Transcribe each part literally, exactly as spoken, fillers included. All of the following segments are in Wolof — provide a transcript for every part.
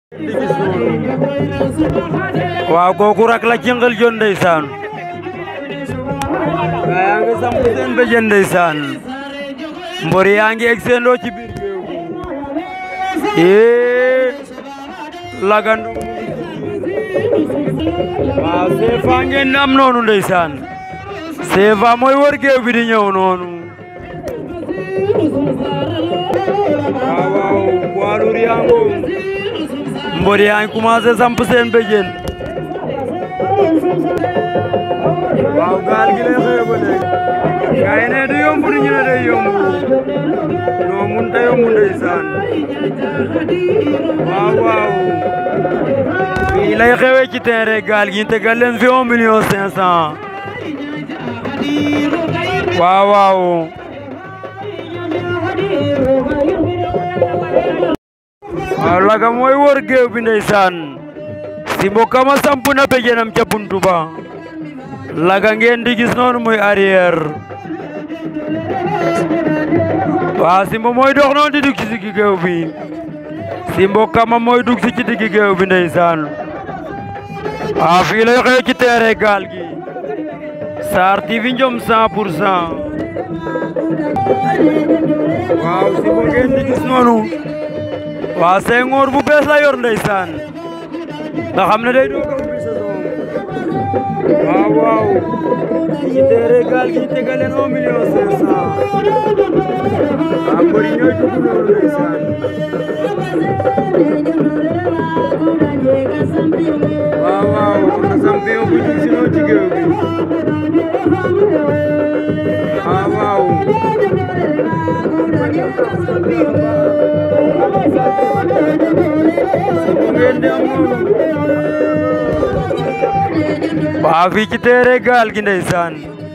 waaw kooku rak la Jengal Jon ndeysaan yaa ngi samp seen bëjën ndeysaan mbor yaa ngi egg seen doo ci biir ee lagando waaw seefa ngeen am noonu ndeysaan seefa mooy wër géew bi di ñëw noonu waaw waaw poids yaa ngi mbor yaa ngi commencé samp seen bëjën waaw gaal gi lay xëy ba léegi gaay ne du yomb du ñu ne day yomb noo mun ta yomb ndeysaan waaw waaw fii lay xewee ci terrain gaal gi tegal leen fi un million cinq cent waaw waaw waaw laga mooy wër géew bi ndeysaan si mbokkama samp na bëjënam ca buntu ba laga ngeen di gis noonu muy arrière waaw Simbo mooy dox noonu di dugg ci diggi géew bi Simbo kama mooy dugg ci diggi géew bi ndeysaan waaw fii lay xew ci terrain gaal gi Sarr T V Njom cent pour cent waaw Simbo ngeen di gis noonu waaw Senghor bu bees la yor ndeysaan nga xam ne day doog a ubbi saison waaw waaw ci terrain gaal gi tegal leen un million cinq cent waaw mbëri ñooy dugg noonu ndeysaan waaw waaw na champion bu dugg si noonu ci géew bi waaw waaw waaw fii ci terrain gaal gi ndeysaan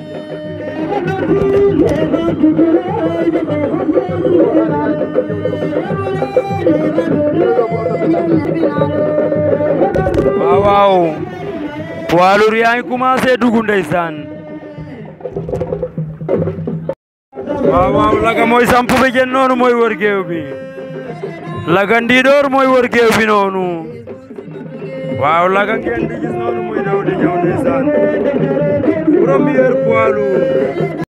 waaw waaw poids lourd yaa ngi commencé dugg ndeysaan waaw waaw laga mooy samp bëjën noonu mooy wër géew bi laga ndiidoor mooy wër géew bi noonu waaw laga ngeen di gis noonu muy daw di ñëw ndeysaan premier poids lourd